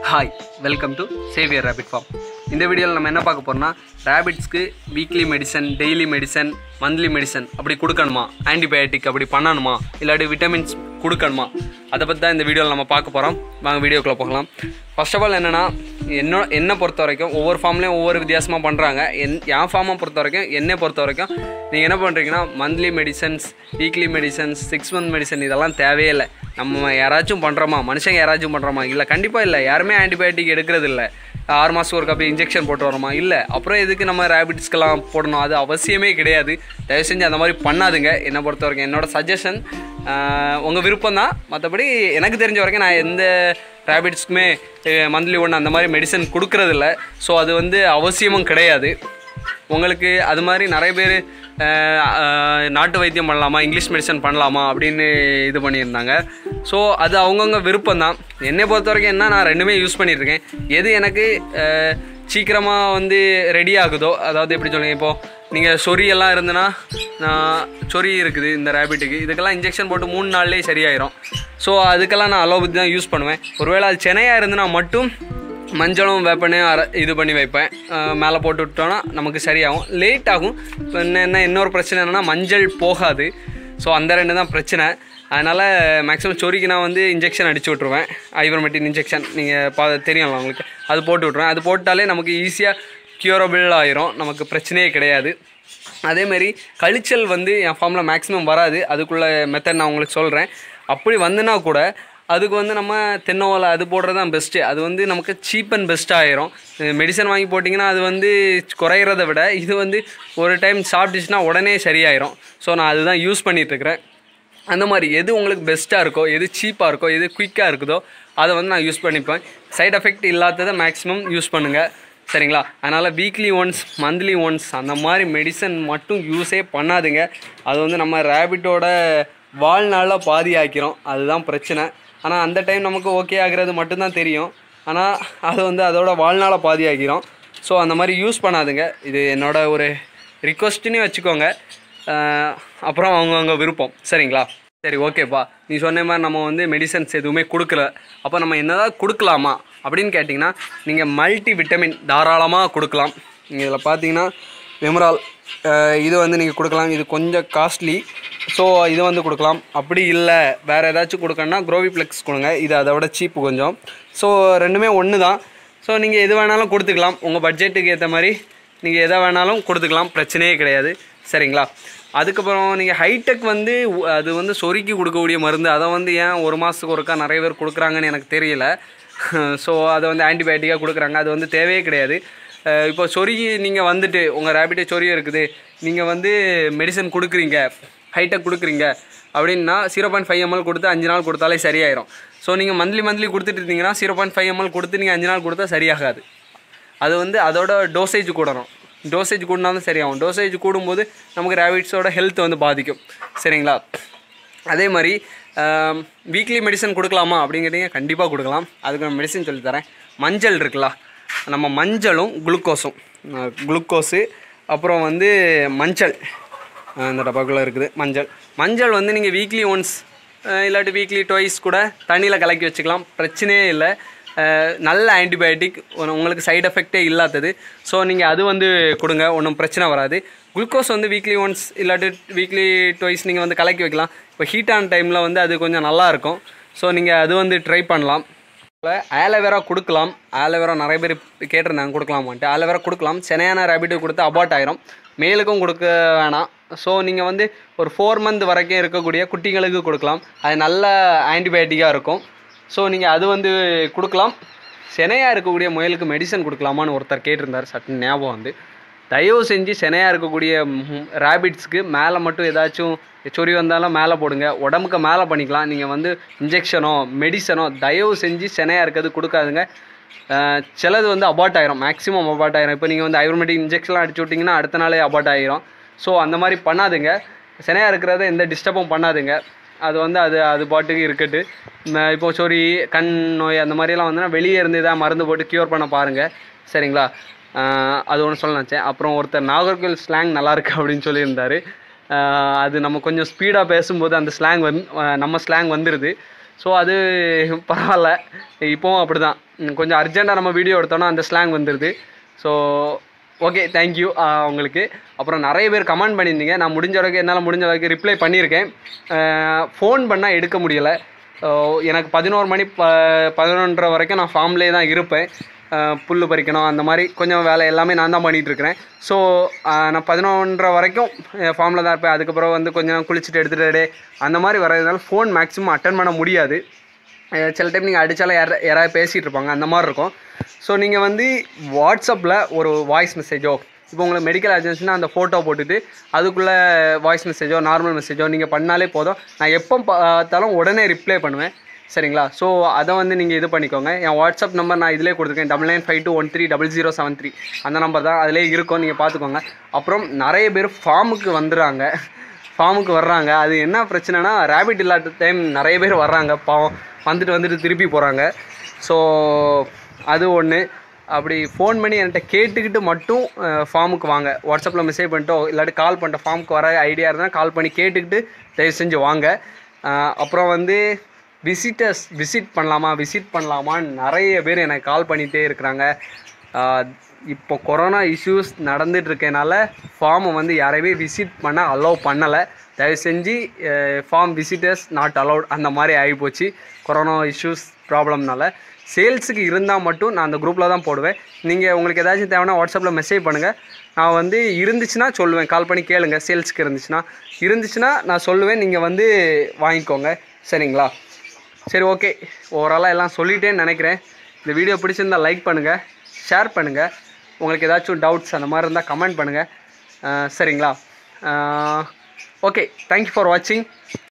Hi, welcome to Xavier rabbit farm. இந்த வீடியோவில் நம்ம என்ன பார்க்க போகிறோம்னா, ரேபிட்ஸ்க்கு weekly medicine, daily medicine, monthly medicine அப்படி கொடுக்கணுமா, ஆன்டிபயோட்டிக் அப்படி பண்ணணுமா, இல்லாட்டி விட்டமின்ஸ் கொடுக்கணுமா, அதை பற்றி தான் இந்த வீடியோவில் நம்ம பார்க்க போகிறோம். வாங்க வீடியோக்குள்ளே போகலாம். ஃபர்ஸ்ட் ஆஃப் ஆல் என்னென்னா, என்னை பொறுத்த வரைக்கும் ஒவ்வொரு ஃபார்ம்லேயும் ஒவ்வொரு வித்தியாசமாக பண்ணுறாங்க. என் ஃபார்மை பொறுத்த வரைக்கும், என்னை பொறுத்த வரைக்கும் நீங்கள் என்ன பண்ணுறீங்கன்னா, monthly medicines, weekly medicines, 6 month medicine இதெல்லாம் தேவையே இல்லை. நம்ம யாராச்சும் பண்ணுறோமா, மனுஷங்க யாராச்சும் பண்ணுறோமா? இல்லை, கண்டிப்பாக இல்லை. யாருமே ஆன்டிபயோட்டிக் எடுக்கிறது இல்லை. 6 மாதத்துக்கு ஒரு காப்பி இன்ஜெக்ஷன் போட்டு வரோமா? இல்லை. அப்புறம் எதுக்கு நம்ம ரேபிட்ஸ்க்கெல்லாம் போடணும்? அது அவசியமே கிடையாது. தயவு செஞ்சு அந்த மாதிரி பண்ணாதுங்க. என்னை பொறுத்த வரைக்கும் என்னோடய சஜஷன். உங்கள் விருப்பம் தான். மற்றபடி எனக்கு தெரிஞ்ச வரைக்கும் நான் எந்த ரேபிட்ஸ்க்குமே மந்த்லி ஒன்று அந்த மாதிரி மெடிசன் கொடுக்குறதில்ல. ஸோ அது அவசியமும் கிடையாது. உங்களுக்கு அது மாதிரி நிறைய பேர் நாட்டு வைத்தியம் பண்ணலாமா, இங்கிலீஷ் மெடிசன் பண்ணலாமா அப்படின்னு இது பண்ணியிருந்தாங்க. ஸோ அது அவங்கவுங்க விருப்பம் தான். என்னை பொறுத்த வரைக்கும் என்ன, நான் ரெண்டுமே யூஸ் பண்ணியிருக்கேன். எது எனக்கு சீக்கிரமாக ரெடி ஆகுதோ, அதாவது எப்படி சொல்லுங்கள், இப்போது நீங்கள் சொரியெல்லாம் இருந்துன்னா, சொறி இருக்குது இந்த ரேபிட்டுக்கு, இதுக்கெல்லாம் இன்ஜெக்ஷன் போட்டு 3 நாள்லேயே சரியாயிரும். ஸோ அதுக்கெல்லாம் நான் அலோபதி தான் யூஸ் பண்ணுவேன். ஒருவேளை அது சென்னையாக இருந்துன்னா மட்டும் மஞ்சளும் வேப்பனையும் இது பண்ணி வைப்பேன். மேலே போட்டு விட்டோன்னா நமக்கு சரியாகும். லேட் ஆகும். இப்போ இன்னொரு பிரச்சனை என்னென்னா, மஞ்சள் போகாது. ஸோ அந்த 2 தான் பிரச்சனை. அதனால் மேக்ஸிமம் சொரிக்கு நான் இன்ஜெக்ஷன் அடிச்சு விட்ருவேன். ஐவர்மெக்டின் இன்ஜெக்ஷன் நீங்கள் தெரியும்ல உங்களுக்கு, அது போட்டு விட்ருவேன். அது போட்டாலே நமக்கு ஈஸியாக க்யூரபிள் ஆயிரும். நமக்கு பிரச்சனையே கிடையாது. அதேமாரி கழிச்சல் என் ஃபார்மில் மேக்ஸிமம் வராது. அதுக்குள்ளே மெத்தட் நான் உங்களுக்கு சொல்கிறேன். அப்படி வந்துன்னா கூட அதுக்கு நம்ம தென்னோலை அது போடுறது தான் பெஸ்ட்டு. அது நமக்கு சீப் அண்ட் பெஸ்ட்டாக ஆயிரும். மெடிசன் வாங்கி போட்டிங்கன்னா அது குறையிறத விட இது ஒரு டைம் சாப்பிட்டுச்சுன்னா உடனே சரியாயிரும். ஸோ நான் அதுதான் யூஸ் பண்ணிகிட்ருக்கிறேன். அந்த மாதிரி எது உங்களுக்கு பெஸ்ட்டாக இருக்கோ, எது சீப்பாக இருக்கோ, எது குயிக்காக இருக்குதோ அதை நான் யூஸ் பண்ணிப்பேன். சைட் எஃபெக்ட் இல்லாததை மேக்ஸிமம் யூஸ் பண்ணுங்கள், சரிங்களா? அதனால் வீக்லி ஒன்ஸ், மந்த்லி ஒன்ஸ் அந்த மாதிரி மெடிசன் மட்டும் யூஸே பண்ணாதுங்க. அது நம்ம ரேபிட்டோட வாழ்நாளில் பாதி ஆக்கிறோம். அதுதான் பிரச்சனை. ஆனால் அந்த டைம் நமக்கு ஓகே ஆகிறது மட்டும்தான் தெரியும். ஆனால் அது அதோட வாழ்நாளை பாதி ஆக்கிறோம். ஸோ அந்த மாதிரி யூஸ் பண்ணாதுங்க. இது என்னோட ஒரு ரிக்வஸ்ட்டுன்னு வச்சுக்கோங்க. அப்புறம் அவங்கவுங்க விருப்பம், சரிங்களா? சரி, ஓகேப்பா, நீ சொன்ன மாதிரி நம்ம மெடிசன்ஸ் எதுவுமே கொடுக்கல. அப்போ நம்ம என்னதான் கொடுக்கலாமா அப்படின்னு கேட்டிங்கன்னா, நீங்கள் மல்டி விட்டமின் தாராளமாக கொடுக்கலாம். நீங்கள் இதில் பார்த்தீங்கன்னா வெமரால், இது நீங்கள் கொடுக்கலாம். இது கொஞ்சம் காஸ்ட்லி. ஸோ இது கொடுக்கலாம். அப்படி இல்லை வேறு ஏதாச்சும் கொடுக்கணுன்னா குரோவிப்ளெக்ஸ் கொடுங்க. இது அதை விட சீப்பு கொஞ்சம். ஸோ ரெண்டுமே ஒன்று தான். ஸோ நீங்கள் எது வேணாலும் கொடுத்துக்கலாம். உங்கள் பட்ஜெட்டுக்கு ஏற்ற மாதிரி நீங்கள் எதை வேணாலும் கொடுத்துக்கலாம், பிரச்சனையே கிடையாது, சரிங்களா? அதுக்கப்புறம் நீங்கள் ஹைடெக் அது சொருக்கி கொடுக்கக்கூடிய மருந்து, அதை ஏன் 1 மாதத்துக்கு ஒருக்கா நிறைய பேர் கொடுக்குறாங்கன்னு எனக்கு தெரியல. ஸோ அதை ஆன்டிபயோட்டிக்காக கொடுக்குறாங்க. அது தேவையே கிடையாது. இப்போ சொருகி நீங்கள் உங்கள் ரேபிட்டே சொறி இருக்குது, நீங்கள் மெடிசன் கொடுக்குறீங்க, ஹைடெக் கொடுக்குறீங்க அப்படின்னா 0.5 ml கொடுத்து 5 நாள் கொடுத்தாலே சரியாயிரும். ஸோ நீங்கள் மந்த்லி கொடுத்துட்டு இருந்தீங்கன்னா 0.5 ml கொடுத்து நீங்கள் 5 நாள் கொடுத்தா சரியாகாது. அது அதோட டோசேஜ் கூடணும். டோசேஜ் கூடினாலும் சரியாகும். டோசேஜ் கூடும்போது நமக்கு ரேபிட்ஸோட ஹெல்த் பாதிக்கும், சரிங்களா? அதே மாதிரி வீக்லி மெடிசன் கொடுக்கலாமா அப்படின்னு கேட்டிங்க, கண்டிப்பாக கொடுக்கலாம். அதுக்கு நான் மெடிசன் சொல்லித்தரேன். மஞ்சள் இருக்குல்ல, நம்ம மஞ்சளும் குளுக்கோஸு அப்புறம் மஞ்சள் இந்த டப்பாக்குள்ளே இருக்குது. மஞ்சள் நீங்கள் வீக்லி ஒன்ஸ் இல்லாட்டி வீக்லி ட்வைஸ் கூட தண்ணியில் கலக்கி வச்சுக்கலாம், பிரச்சனையே இல்லை. நல்ல ஆன்டிபயோட்டிக், உங்களுக்கு சைட் எஃபெக்டே இல்லாதது. ஸோ நீங்கள் அது கொடுங்க, ஒன்றும் பிரச்சனை வராது. குளுக்கோஸ் வீக்லி ஒன்ஸ் இல்லாட்டி வீக்லி ட்வைஸ் நீங்கள் கலக்கி வைக்கலாம். இப்போ ஹீட்டான டைமில் அது கொஞ்சம் நல்லாயிருக்கும். ஸோ நீங்கள் அது ட்ரை பண்ணலாம். ஆலோவேரா கொடுக்கலாம். ஆலோவேரா நிறைய பேர் கேட்டிருந்தாங்க, கொடுக்கலாமான்ட்டு. ஆலோவேரா கொடுக்கலாம். சென்னையான ரேபிட்டுக்கு கொடுத்து அபார்ட் ஆயிரும். மேலுக்கும் கொடுக்க வேணாம். ஸோ நீங்கள் ஒரு 4 month வரைக்கும் இருக்கக்கூடிய குட்டிகளுக்கு கொடுக்கலாம். அது நல்ல ஆன்டிபயோட்டிக்காக இருக்கும். ஸோ நீங்கள் அது கொடுக்கலாம். செனையாக இருக்கக்கூடிய முயலுக்கு மெடிசன் கொடுக்கலாமான்னு ஒருத்தர் கேட்டிருந்தார். சட்டன் ஞாபகம் தயவு செஞ்சு செனையாக இருக்கக்கூடிய ரேபிட்ஸ்க்கு மேலே மட்டும் ஏதாச்சும் சொறி வந்தாலும் மேலே போடுங்க. உடம்புக்கு மேலே பண்ணிக்கலாம். நீங்கள் இன்ஜெக்ஷனோ மெடிசனோ தயவு செஞ்சு செனையாக இருக்கிறது கொடுக்காதுங்க. சிலது அபார்ட் ஆயிரும், மேக்ஸிமம் அபார்ட் ஆயிரும். இப்போ நீங்கள் ஐவர்மெக்டின் இன்ஜெக்ஷன்லாம் அடிச்சு விட்டிங்கன்னா அடுத்த நாளே அபார்ட் ஆகிரும். ஸோ அந்த மாதிரி பண்ணாதுங்க. செனையாக இருக்கிறத எந்த டிஸ்டர்பும் பண்ணாதுங்க. அது பாட்டுக்கு இருக்கட்டு. இப்போ சொறி, கண் நோய் அந்த மாதிரிலாம் வெளியே இருந்து தான் மருந்து போட்டு க்யூர் பண்ண பாருங்கள், சரிங்களா? அது ஒன்று சொல்லலாச்சேன். அப்புறம் ஒருத்தர் நாகர்கோவில் ஸ்லாங் நல்லாயிருக்கு அப்படின்னு சொல்லியிருந்தார். அது நம்ம கொஞ்சம் ஸ்பீடாக பேசும்போது அந்த ஸ்லாங் நம்ம ஸ்லாங் வந்துடுது. ஸோ அது பரவாயில்ல, இப்போவும் அப்படி தான். கொஞ்சம் அர்ஜெண்ட்டாக நம்ம வீடியோ எடுத்தோன்னா அந்த ஸ்லாங் வந்துடுது. ஸோ ஓகே, தேங்க்யூ உங்களுக்கு. அப்புறம் நிறைய பேர் கமெண்ட் பண்ணியிருந்தீங்க. நான் முடிஞ்ச அளவுக்கு என்னால் முடிஞ்ச அளவுக்கு ரிப்ளை பண்ணியிருக்கேன். ஃபோன் பண்ணால் எடுக்க முடியலை. எனக்கு 11 மணி 11:30 வரைக்கும் நான் ஃபார்ம்லேயே தான் இருப்பேன். புல் பறிக்கணும், அந்த மாதிரி கொஞ்சம் வேலை எல்லாமே நான் தான் பண்ணிகிட்ருக்கிறேன். ஸோ நான் 11:30 வரைக்கும் ஃபார்மில் தான் இருப்பேன். அதுக்கப்புறம் வந்து கொஞ்சம் குளிச்சுட்டு எடுத்துகிட்டு அந்த மாதிரி வரதுனால ஃபோன் மேக்ஸிமம் அட்டன் பண்ண முடியாது. சில டைம் நீங்கள் அடித்தாலும் யாராவது பேசிகிட்டு இருப்பாங்க, அந்த மாதிரி இருக்கும். ஸோ நீங்கள் வந்து வாட்ஸ்அப்பில் ஒரு வாய்ஸ் மெசேஜோ, இப்போ உங்களுக்கு மெடிக்கல் ஏஜென்சினா அந்த ஃபோட்டோ போட்டுட்டு அதுக்குள்ளே வாய்ஸ் மெசேஜோ நார்மல் மெசேஜோ நீங்கள் பண்ணாலே போதும். நான் எப்போ பார்த்தாலும் உடனே ரிப்ளை பண்ணுவேன், சரிங்களா? ஸோ அதை வந்து நீங்கள் இது பண்ணிக்கோங்க. என் வாட்ஸ்அப் நம்பர் நான் இதிலே கொடுத்துருக்கேன், 9952130073. அந்த நம்பர் தான் அதிலே இருக்கும், நீங்கள் பார்த்துக்கோங்க. அப்புறம் நிறைய பேர் ஃபார்முக்கு வர்றாங்க. அது என்ன பிரச்சனைனா, ரேபிட் இல்லாத டைம் நிறைய பேர் வர்றாங்க, பாவம் வந்துட்டு திருப்பி போகிறாங்க. ஸோ அது ஒன்று. அப்படி ஃபோன் பண்ணி என்கிட்ட கேட்டுக்கிட்டு மட்டும் ஃபார்முக்கு வாங்க. வாட்ஸ்அப்பில் மெசேஜ் பண்ணிட்டோ இல்லாட்டி கால் பண்ணிட்டோம், ஃபார்முக்கு வர ஐடியா இருந்தால் கால் பண்ணி கேட்டுக்கிட்டு தயவு செஞ்சு வாங்க. அப்புறம் வந்து விசிட் பண்ணலாமான்னு நிறைய பேர் எனக்கு கால் பண்ணிகிட்டே இருக்கிறாங்க. இப்போ கொரோனா இஷ்யூஸ் நடந்துட்டு இருக்கனால ஃபார்மை வந்து யாரையுமே விசிட் பண்ண அலோவ் பண்ணலை. தயவு செஞ்சு ஃபார்ம் விசிட்டர்ஸ் நாட் அலௌட் அந்த மாதிரி ஆகிப்போச்சு கொரோனா இஷ்யூஸ் ப்ராப்ளம்னால. சேல்ஸுக்கு இருந்தால் மட்டும் நான் அந்த குரூப்பில் தான் போடுவேன். நீங்கள் உங்களுக்கு ஏதாச்சும் தேவைன்னா வாட்ஸ்அப்பில் மெசேஜ் பண்ணுங்கள். நான் வந்து இருந்துச்சுன்னா சொல்லுவேன், கால் பண்ணி கேளுங்க. சேல்ஸுக்கு இருந்துச்சுன்னா நான் சொல்லுவேன், நீங்கள் வந்து வாங்கிக்கோங்க, சரிங்களா? சரி, ஓகே, ஓவராலாக எல்லாம் சொல்லிட்டேன்னு நினைக்கிறேன். இந்த வீடியோ பிடிச்சிருந்தால் லைக் பண்ணுங்கள், ஷேர் பண்ணுங்கள். உங்களுக்கு ஏதாச்சும் டவுட்ஸ் அந்த மாதிரி இருந்தால் கமெண்ட் பண்ணுங்கள், சரிங்களா? ஓகே, தேங்க்யூ ஃபார் வாட்சிங்.